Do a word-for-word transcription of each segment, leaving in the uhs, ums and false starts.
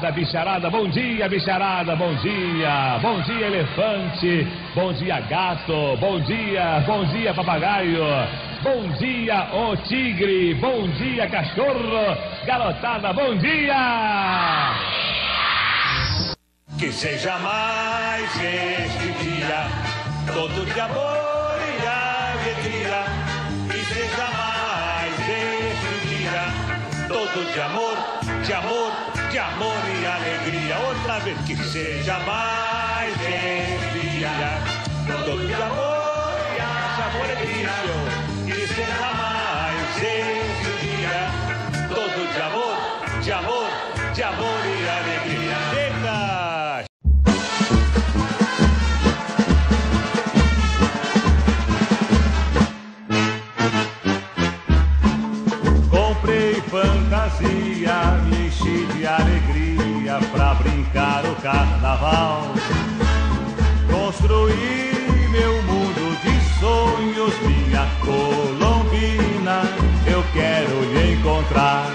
bicharada, bicharada, bom dia, bicharada, bom dia. Bom dia, elefante. Bom dia, gato. Bom dia, bom dia, papagaio. Bom dia, ô tigre. Bom dia, cachorro. Garotada, bom dia. Que seja mais este dia, todo de amor e alegria. Que seja mais este dia, todo de amor, de amor, de amor e alegria. Outra vez, que seja mais este dia, todo de amor e alegria. Que seja mais este dia, todo de amor, de amor, de amor e alegria. Eita! Comprei fantasia, me enchi de alegria pra brincar o carnaval. Construí meu mundo de sonhos, minha Colombina, eu quero lhe encontrar.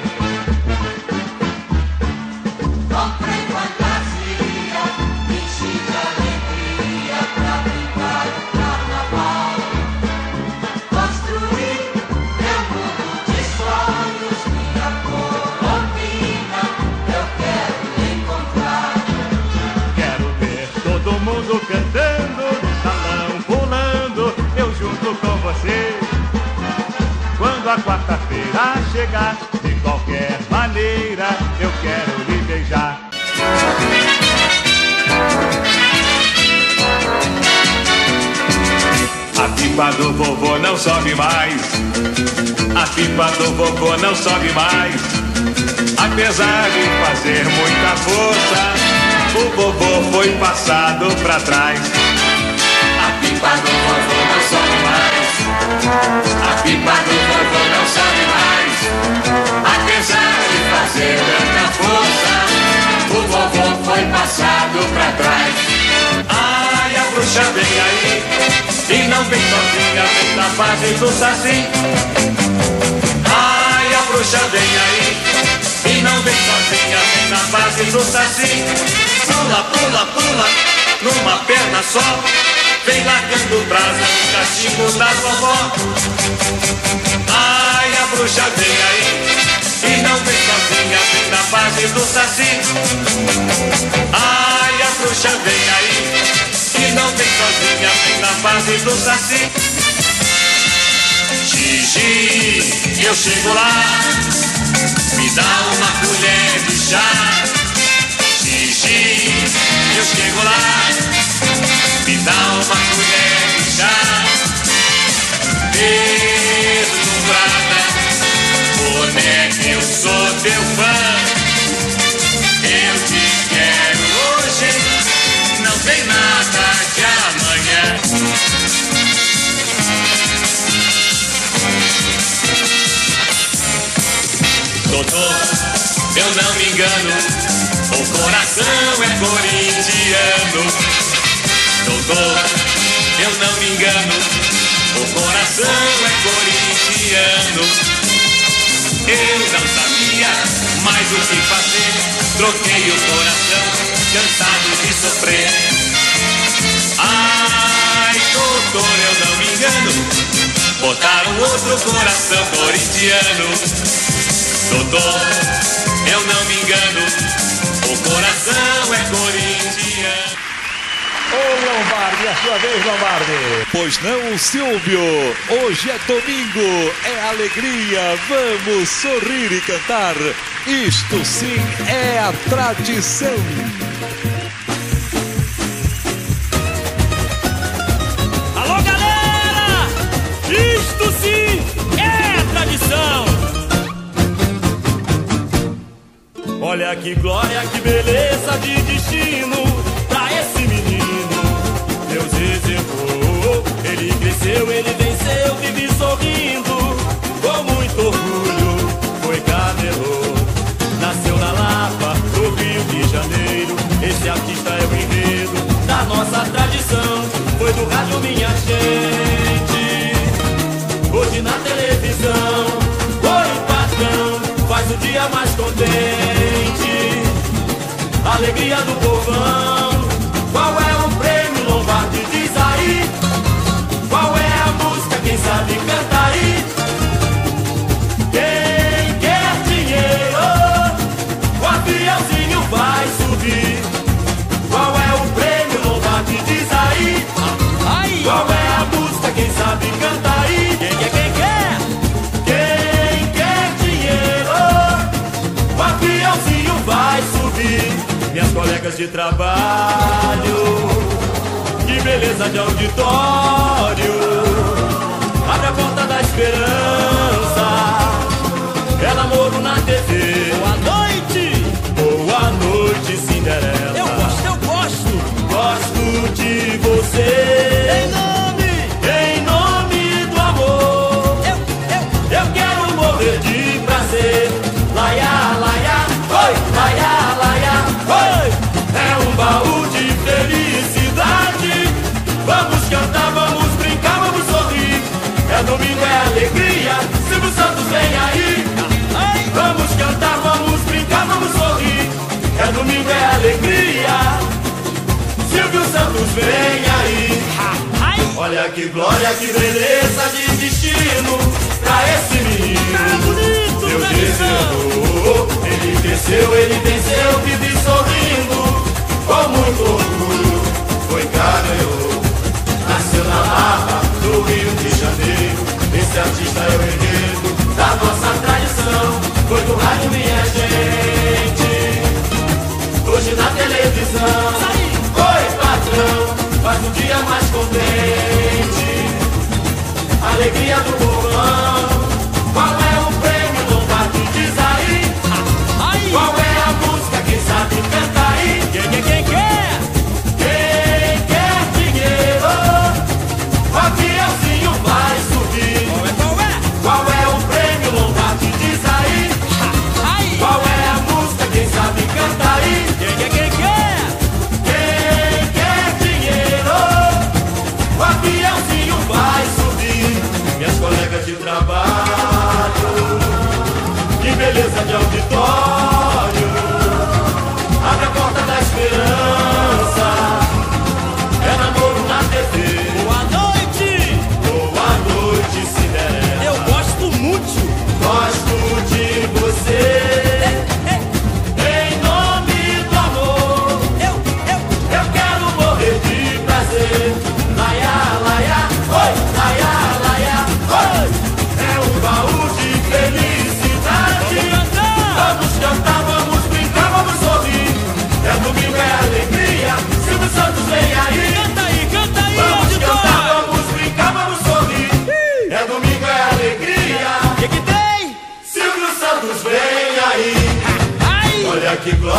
Comprei fantasia, me enchi de alegria pra brincar o carnaval. Construí meu mundo de sonhos, minha Colombina, eu quero lhe encontrar. Quero ver todo mundo cantando, no salão pulando, eu junto com você. Quando a quarta-feira chegar, de qualquer maneira, eu quero lhe beijar. A pipa do vovô não sobe mais, a pipa do vovô não sobe mais. Apesar de fazer muita força, o vovô foi passado pra trás. A pipa do vovô não sobe mais, a pipa do vovô não sobe mais. Apesar de fazer tanta força, o vovô foi passado pra trás. Ai, a bruxa vem aí, e não vem sozinha, vem na base do saci. Ai, a bruxa vem aí, e não vem sozinha, vem na base do saci. Pula, pula, pula, numa perna só, vem largando brasa no cachimbo da vovó. Ai, a bruxa vem aí, e não vem sozinha, vem na base do saci. Ai, a bruxa vem aí, e não vem sozinha, vem na base do saci. Gigi, eu chego lá, me dá uma colher de chá. Gigi, eu chego lá, me dá uma colher de chá. Deslumbrada, boneca, eu sou teu fã. Eu te quero hoje, não tem nada de amanhã. Doutor, eu não me engano, o coração é corintiano. Doutor, eu não me engano, o coração é corintiano. Eu não sabia mais o que fazer, troquei o coração, cansado de sofrer. Ai, doutor, eu não me engano, botaram outro coração corintiano. Doutor, eu não me engano, o coração é corintiano. Ô Lombardi, a sua vez, Lombardi. Pois não, Silvio, hoje é domingo, é alegria, vamos sorrir e cantar. Isto sim é a tradição. Alô, galera, isto sim é a tradição. Olha que glória, que beleza de destino pra esse menino. Deus reservou, ele cresceu, ele venceu, vive sorrindo. Com muito orgulho, foi camelô. Nasceu na Lapa, no Rio de Janeiro. Esse artista é o enredo da nossa tradição. Foi do rádio, minha gente, hoje na televisão. Oi, patrão, faz o dia mais contente. de trabalho, que beleza de auditório. Abre a porta da esperança, é namoro na T V. Boa noite! Boa noite, Cinderela. Eu gosto, eu gosto! Gosto de você. Em nome! Em nome do amor. Eu, eu, Eu quero morrer de prazer. Laia, laia, oi, laia, laia, oi. É um baú de felicidade. Vamos cantar, vamos brincar, vamos sorrir. É domingo, é alegria. Silvio Santos vem aí. ai, Vamos cantar, vamos brincar, vamos sorrir. É domingo, é alegria. Silvio Santos vem aí. ai, Olha que glória, que beleza de destino pra esse menino. cara bonito, Deus tradição! desejou, ele cresceu, ele venceu, vive sorrindo, com muito orgulho, foi ganhou. Nasceu na Barra, no Rio de Janeiro. Esse artista é o herdeiro da nossa tradição. Foi do rádio, minha gente, hoje na televisão. Oi, patrão, faz um dia mais contente. Alegria do povão. Qual é o prêmio Lombardi? Diz aí. ai, Qual é a música? Quem sabe canta aí? quem, quem, quem quer? Quem quer dinheiro? O aviãozinho vai subir. Qual é, qual é? Qual é o prêmio Lombardi? Diz aí. ai, Qual é a música? Quem sabe canta aí? quem, quem, quem quer? Quem quer dinheiro? O aviãozinho vai subir. Minhas colegas de trabalho, que beleza de auditório. Abre a porta da esperança, é namoro na T V. Boa noite! Boa noite, Cinderela. Eu gosto muito! Gosto de você. Em nome do amor, Eu, eu, eu quero morrer de prazer. Laia, laia, oi, laia, laia, oi. É um baú de felicidade. vamos cantar! Vamos cantar, vamos brincar, vamos sorrir. É domingo, é alegria. Silvio Santos vem aí. Canta aí, canta aí, Vamos cantar, auditório! vamos brincar, vamos sorrir. É domingo, é alegria. O que que tem? Silvio Santos vem aí. Ai, Olha que glória.